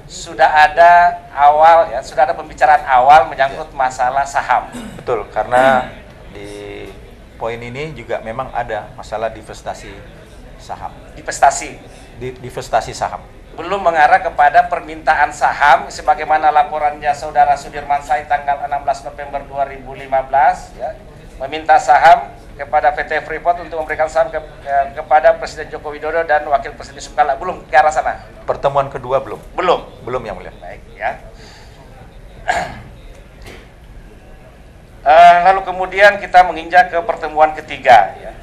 sudah ada sudah ada pembicaraan awal menyangkut masalah saham. Betul, karena di poin ini juga memang ada masalah divestasi saham. Divestasi saham. Belum mengarah kepada permintaan saham sebagaimana laporannya Saudara Sudirman Said tanggal 16 November 2015 ya, meminta saham kepada PT Freeport untuk memberikan saham kepada Presiden Joko Widodo dan Wakil Presiden Yusuf Kala. Belum ke arah sana. Pertemuan kedua belum? Belum yang mulia. Baik ya. Lalu kemudian kita menginjak ke pertemuan ketiga ya,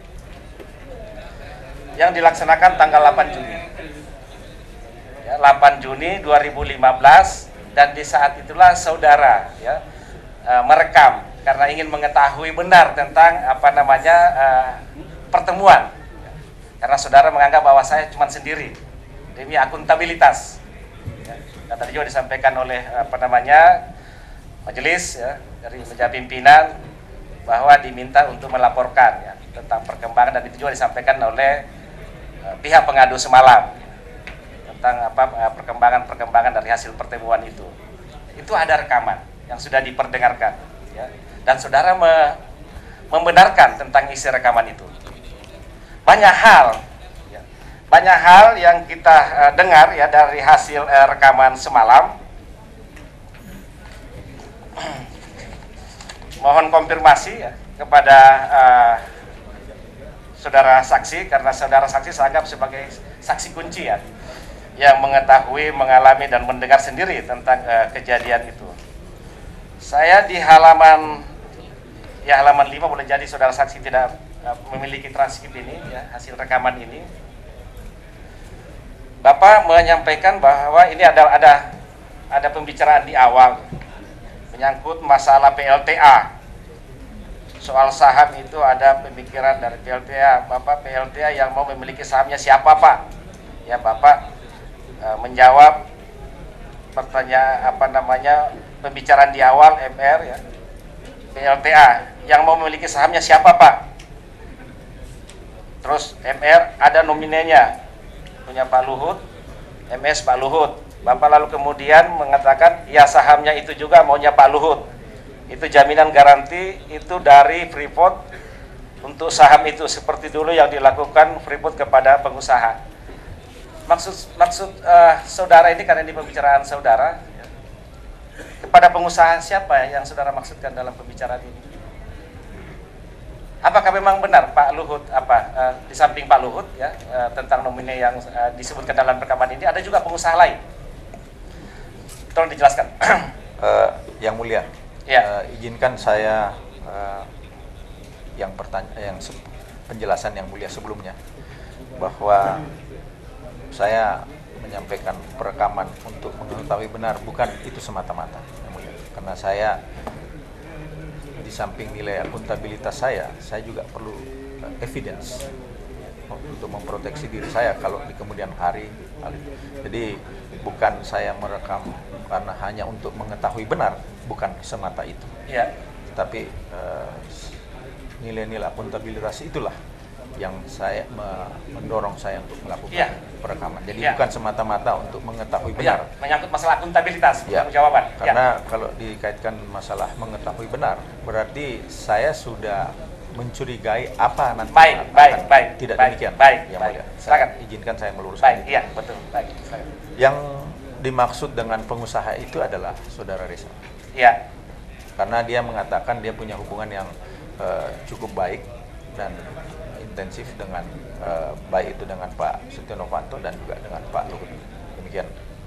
yang dilaksanakan tanggal 8 Juni ya, 8 Juni 2015, dan di saat itulah saudara ya merekam karena ingin mengetahui benar tentang pertemuan, karena saudara menganggap bahwa saya cuma sendiri demi akuntabilitas ya. Dan tadi juga disampaikan oleh majelis ya, dari meja pimpinan bahwa diminta untuk melaporkan ya, tentang perkembangan, dan itu juga disampaikan oleh pihak pengadu semalam tentang perkembangan dari hasil pertemuan itu. Itu ada rekaman yang sudah diperdengarkan ya, dan saudara membenarkan tentang isi rekaman itu. Banyak hal yang kita dengar ya dari hasil rekaman semalam. Mohon konfirmasi ya kepada saudara saksi, karena saudara saksi saya anggap sebagai saksi kunci ya, yang mengetahui, mengalami dan mendengar sendiri tentang kejadian itu. Saya di halaman 5, boleh jadi saudara saksi tidak memiliki transkrip ini ya, hasil rekaman ini. Bapak menyampaikan bahwa ini ada pembicaraan di awal menyangkut masalah PLTA. Soal saham itu ada pemikiran dari PLTA, Bapak PLTA yang mau memiliki sahamnya siapa Pak? Ya Bapak menjawab pertanyaan pembicaraan di awal MR ya, PLTA yang mau memiliki sahamnya siapa Pak? Terus MR ada nominenya, punya Pak Luhut, MS Pak Luhut. Bapak lalu kemudian mengatakan ya sahamnya itu juga maunya Pak Luhut. Itu jaminan garansi itu dari Freeport untuk saham itu, seperti dulu yang dilakukan Freeport kepada pengusaha. Maksud saudara ini, karena ini pembicaraan saudara ya, kepada pengusaha siapa yang saudara maksudkan dalam pembicaraan ini? Apakah memang benar Pak Luhut di samping Pak Luhut ya tentang nomine yang disebutkan dalam rekaman ini ada juga pengusaha lain? Tolong dijelaskan. Yang mulia, ya. Izinkan saya penjelasan yang mulia sebelumnya, bahwa saya menyampaikan perekaman untuk mengetahui benar, bukan itu semata-mata yang mulia. Karena saya di samping nilai akuntabilitas saya juga perlu evidence untuk memproteksi diri saya kalau di kemudian hari. Jadi bukan saya merekam karena hanya untuk mengetahui benar, bukan semata itu. Ya. Tapi nilai-nilai akuntabilitas itulah yang mendorong saya untuk melakukan perekaman. Jadi bukan semata-mata untuk mengetahui benar. Menyangkut masalah akuntabilitas, jawaban. Karena kalau dikaitkan masalah mengetahui benar, berarti saya sudah mencurigai apa nanti. Baik. Tidak demikian. Baik. Silakan. Izinkan saya meluruskan. Baik, iya, betul. Baik. Silakan. Yang dimaksud dengan pengusaha itu adalah saudara Reza. Iya. Karena dia mengatakan dia punya hubungan yang cukup baik dan intensif dengan baik itu dengan Pak Setia Novanto dan juga dengan Pak Luhut. Demikian.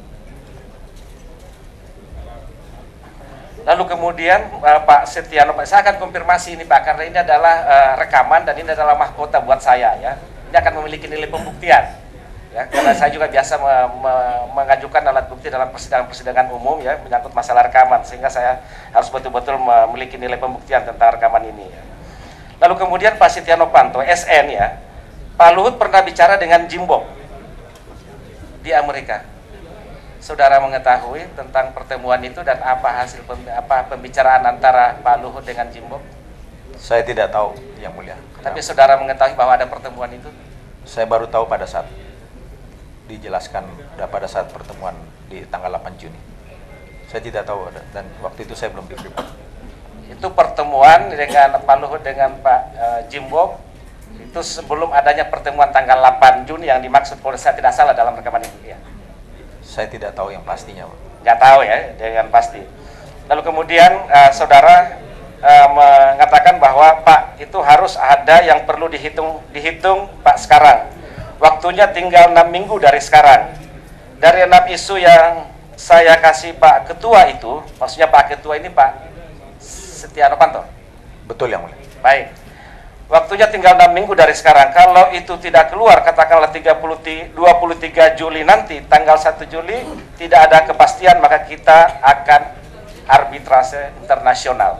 Lalu kemudian Pak Setia Novanto, saya akan konfirmasi ini Pak, karena ini adalah rekaman dan ini adalah mahkota buat saya ya. Ini akan memiliki nilai pembuktian. Ya, karena saya juga biasa mengajukan alat bukti dalam persidangan umum ya, menyangkut masalah rekaman, sehingga saya harus betul-betul memiliki nilai pembuktian tentang rekaman ini ya. Lalu kemudian Pak Setia Novanto, SN ya, Pak Luhut pernah bicara dengan Jim Bob di Amerika. Saudara mengetahui tentang pertemuan itu dan apa hasil pembicaraan antara Pak Luhut dengan Jim Bob? Saya tidak tahu, yang mulia. Tapi saudara mengetahui bahwa ada pertemuan itu? Saya baru tahu pada saat dijelaskan pada saat pertemuan di tanggal 8 Juni. Saya tidak tahu dan waktu itu saya belum di Freeport. Itu pertemuan dengan Pak Luhut dengan Pak Jimbo itu sebelum adanya pertemuan tanggal 8 Juni yang dimaksud kalau saya tidak salah dalam rekaman itu ya. Saya tidak tahu yang pastinya, Pak. Nggak tahu ya dengan pasti. Lalu kemudian saudara mengatakan bahwa Pak itu harus ada yang perlu dihitung Pak sekarang. Waktunya tinggal 6 minggu dari sekarang. Dari 6 isu yang saya kasih Pak Ketua itu, maksudnya Pak Ketua ini Pak Setia Novanto. Betul, Yang Mulia. Baik. Waktunya tinggal 6 minggu dari sekarang. Kalau itu tidak keluar, katakanlah 23 Juli nanti, tanggal 1 Juli, tidak ada kepastian, maka kita akan arbitrase internasional.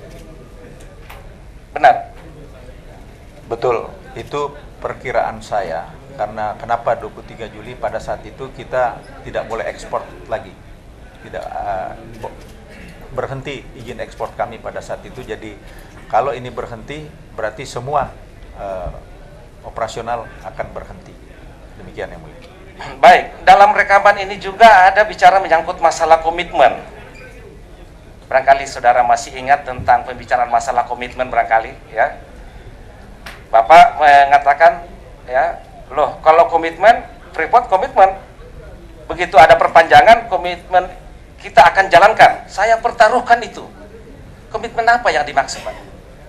Benar? Betul. Itu perkiraan saya. Karena kenapa 23 Juli pada saat itu kita tidak boleh ekspor lagi. Tidak berhenti izin ekspor kami pada saat itu. Jadi kalau ini berhenti berarti semua operasional akan berhenti. Demikian, Yang Mulia. Baik, dalam rekaman ini juga ada bicara menyangkut masalah komitmen. Barangkali saudara masih ingat tentang pembicaraan masalah komitmen barangkali ya. Bapak mengatakan ya, loh kalau komitmen, Freeport komitmen. Begitu ada perpanjangan, komitmen kita akan jalankan. Saya pertaruhkan itu. Komitmen apa yang dimaksud, Pak?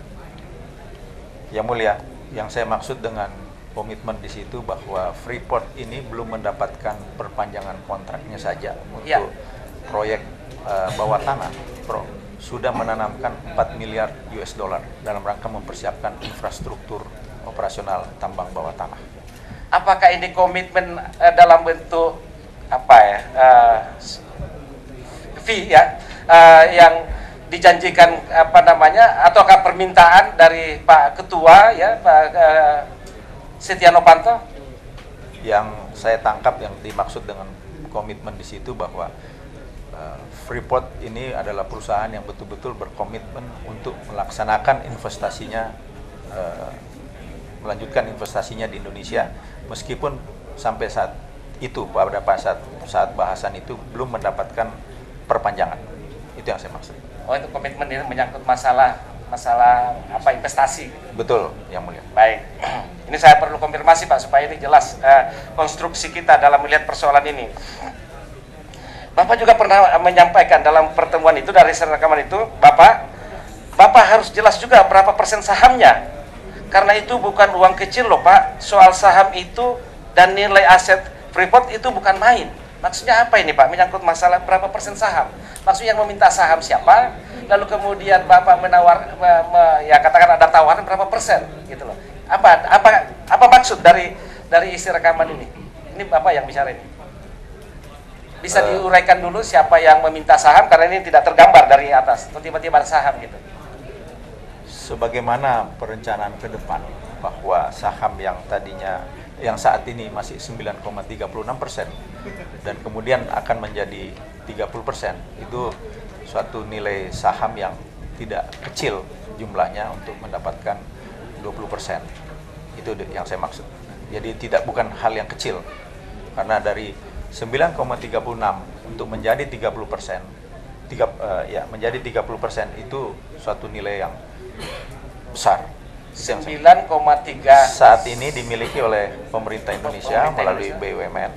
Yang Mulia, yang saya maksud dengan komitmen di situ bahwa Freeport ini belum mendapatkan perpanjangan kontraknya saja untuk proyek bawah tanah. Sudah menanamkan 4 miliar US dollar dalam rangka mempersiapkan infrastruktur operasional tambang bawah tanah. Apakah ini komitmen dalam bentuk apa ya, fee ya, yang dijanjikan apa namanya, ataukah permintaan dari Pak Ketua ya, Pak Setia Novanto? Yang saya tangkap yang dimaksud dengan komitmen di situ bahwa Freeport ini adalah perusahaan yang betul-betul berkomitmen untuk melaksanakan investasinya, melanjutkan investasinya di Indonesia, meskipun sampai saat itu pada saat bahasan itu belum mendapatkan perpanjangan. Itu yang saya maksud. Oh, itu komitmen ini menyangkut masalah apa, investasi. Betul, Yang Mulia. Baik, ini saya perlu konfirmasi Pak supaya ini jelas konstruksi kita dalam melihat persoalan ini. Bapak juga pernah menyampaikan dalam pertemuan itu, dari rekaman itu, Bapak harus jelas juga berapa persen sahamnya. Karena itu bukan uang kecil loh Pak, soal saham itu dan nilai aset Freeport itu bukan main. Maksudnya apa ini Pak, menyangkut masalah berapa persen saham? Maksudnya yang meminta saham siapa? Lalu kemudian Bapak ya katakan ada tawaran berapa persen gitu loh. Apa maksud dari isi rekaman ini? Ini Bapak yang bicara ini. Bisa diuraikan dulu siapa yang meminta saham, karena ini tidak tergambar dari atas, tiba-tiba ada saham gitu. Sebagaimana perencanaan ke depan bahwa saham yang saat ini masih 9,36% dan kemudian akan menjadi 30%, itu suatu nilai saham yang tidak kecil jumlahnya untuk mendapatkan 20%. Itu yang saya maksud. Jadi bukan hal yang kecil, karena dari 9,36 untuk menjadi 30%, menjadi 30% itu suatu nilai yang besar. 9,3 saat ini dimiliki oleh pemerintah Indonesia melalui BUMN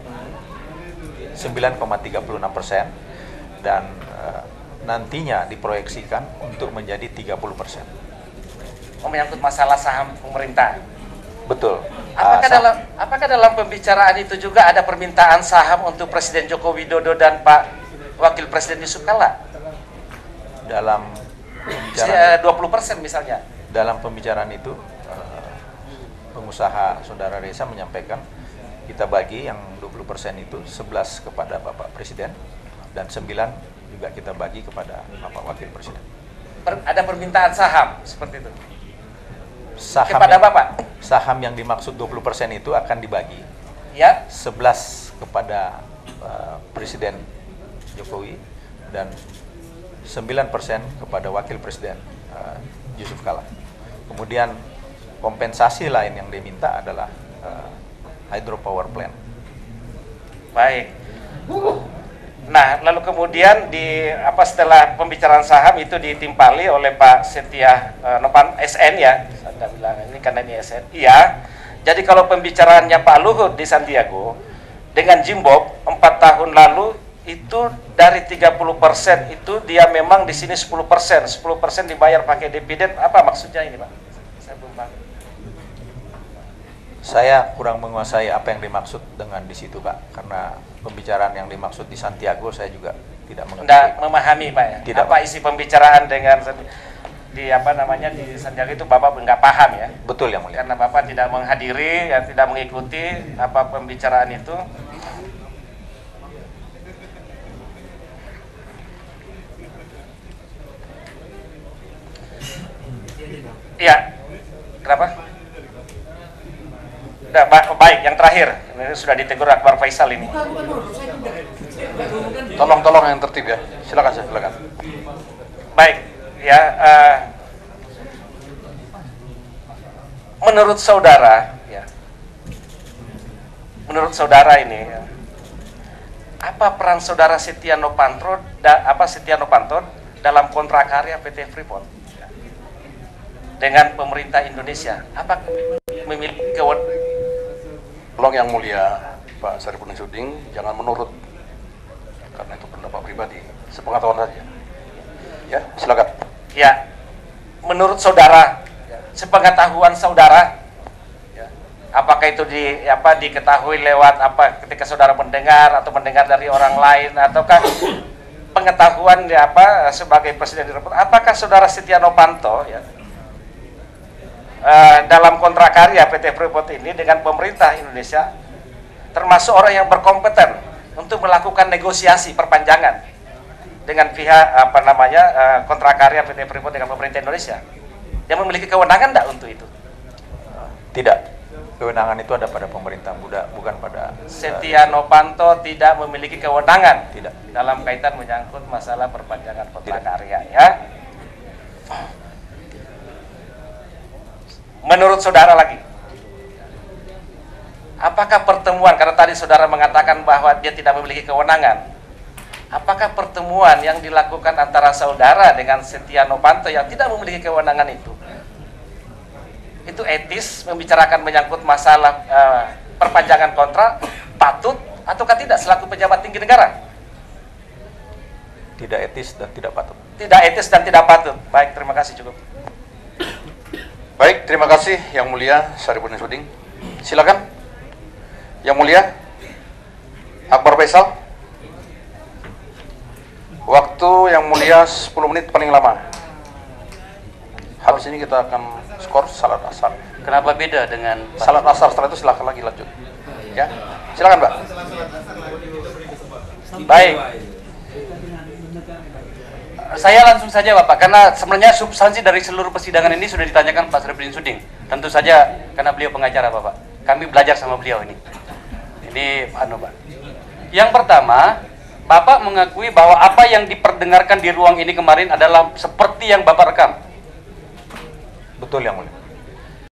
9,36% dan nantinya diproyeksikan untuk menjadi 30%. Menyangkut masalah saham pemerintah. Betul. Apakah dalam pembicaraan itu juga ada permintaan saham untuk Presiden Joko Widodo dan Pak Wakil Presiden Yusuf Kalla? Dalam pembicaraan 20% misalnya. Dalam pembicaraan itu pengusaha Saudara Reza menyampaikan kita bagi yang 20% itu 11 kepada Bapak Presiden dan 9 juga kita bagi kepada Bapak Wakil Presiden. Ada permintaan saham seperti itu? Saham kepada Bapak? Saham yang dimaksud 20% itu akan dibagi ya? 11 kepada Presiden Jokowi dan 9% kepada Wakil Presiden Yusuf Kalla. Kemudian kompensasi lain yang diminta adalah hydropower plant Baik. Nah, lalu kemudian setelah pembicaraan saham itu ditimpali oleh Pak Setia Novanto SN ya. Saya bilang ini karena ini SN. Iya. Jadi kalau pembicaraannya Pak Luhut di Santiago dengan Jimbob 4 tahun lalu itu dari 30% itu dia memang di sini 10%, 10% dibayar pakai dividen. Apa maksudnya ini, Pak? Saya belum paham. Saya kurang menguasai apa yang dimaksud dengan di situ, Pak, karena pembicaraan yang dimaksud di Santiago saya juga tidak mengerti. Tidak memahami, Pak ya. Tidak, apa Pak. isi pembicaraan dengan di Santiago itu Bapak nggak paham ya? Betul, Yang Mulia. Karena Bapak tidak menghadiri, ya, tidak mengikuti apa pembicaraan itu. Iya. Kenapa? Nah, baik, yang terakhir, ini sudah ditegur Akbar Faisal ini. Tolong yang tertib ya. Silakan. Baik, ya. Menurut saudara ini, ya, apa peran saudara Setia Novanto dalam kontrak karya PT Freeport dengan pemerintah Indonesia? Apa memiliki kewenangan? Tolong Yang Mulia Pak Saripudin Suding, jangan menurut, karena itu pendapat pribadi, sepengetahuan saja. Ya, silakan. Ya, menurut saudara, sepengetahuan saudara, ya, apakah itu diketahui lewat ketika saudara mendengar atau mendengar dari orang lain, ataukah pengetahuan sebagai presiden Freeport? Apakah saudara Setia Novanto dalam kontrak karya PT Freeport ini dengan pemerintah Indonesia termasuk orang yang berkompeten untuk melakukan negosiasi perpanjangan dengan pihak kontrak karya PT Freeport dengan pemerintah Indonesia, yang memiliki kewenangan enggak untuk itu? Tidak. Kewenangan itu ada pada pemerintah, bukan pada Setia Novanto tidak memiliki kewenangan tidak dalam kaitan menyangkut masalah perpanjangan kontrak Tidak. karya ya. Menurut saudara lagi, apakah pertemuan, karena tadi saudara mengatakan bahwa dia tidak memiliki kewenangan, apakah pertemuan yang dilakukan antara saudara dengan Setia Novanto yang tidak memiliki kewenangan itu etis, membicarakan menyangkut masalah perpanjangan kontrak, patut ataukah tidak selaku pejabat tinggi negara? Tidak etis dan tidak patut. Tidak etis dan tidak patut. Baik, terima kasih, cukup. Baik, terima kasih Yang Mulia Saripudin Suding. Silakan. Yang Mulia Akbar Faisal. Waktu Yang Mulia 10 menit paling lama. Habis ini kita akan skor salat asar. Kenapa beda dengan Salat asar, setelah itu silakan lagi lanjut. Ya, silakan Mbak. Baik. Saya langsung saja Bapak, karena sebenarnya substansi dari seluruh persidangan ini sudah ditanyakan Pak Saripudin Suding. Tentu saja karena beliau pengacara Bapak, kami belajar sama beliau ini. Ini Pak. Yang pertama, Bapak mengakui bahwa apa yang diperdengarkan di ruang ini kemarin adalah seperti yang Bapak rekam. Betul, Yang Mulia.